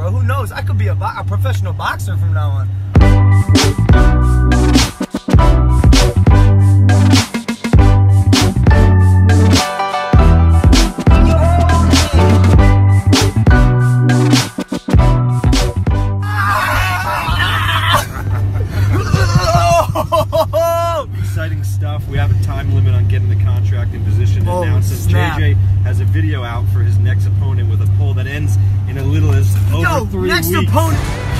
bro. Who knows? I could be a professional boxer from now on. Exciting stuff. We have a time limit on getting the contract in position to announce this. JJ has a video out for his next opponent with a poll that ends in a little as over 3 weeks. Opponent.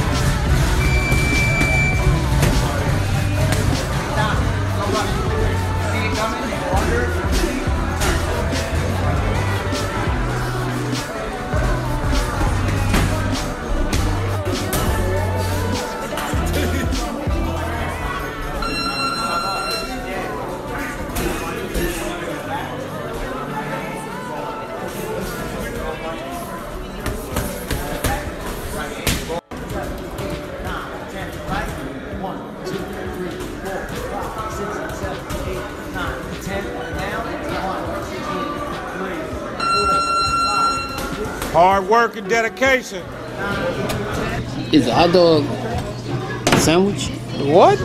Hard work and dedication. Is a hot dog a sandwich? What?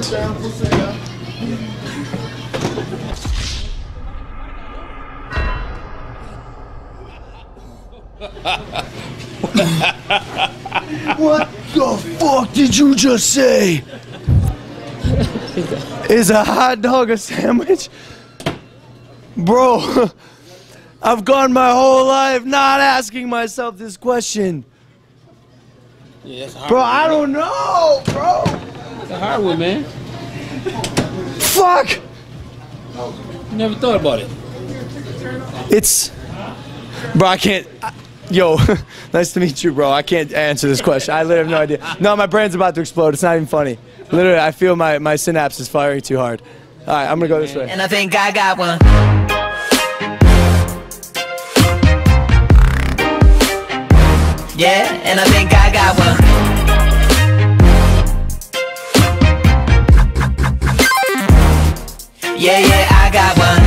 What the fuck did you just say? Is a hot dog a sandwich? Bro, I've gone my whole life not asking myself this question. Yeah, that's a hard bro, one, I don't know, bro. It's a hard one, man. Fuck. You never thought about it. It's, bro, I can't. Yo, nice to meet you, bro. I can't answer this question. I literally have no idea. No, my brain's about to explode. It's not even funny. Literally, I feel my synapse is firing too hard. All right, I'm gonna go this way. And I think I got one. Yeah, and I think I got one. Yeah, I got one.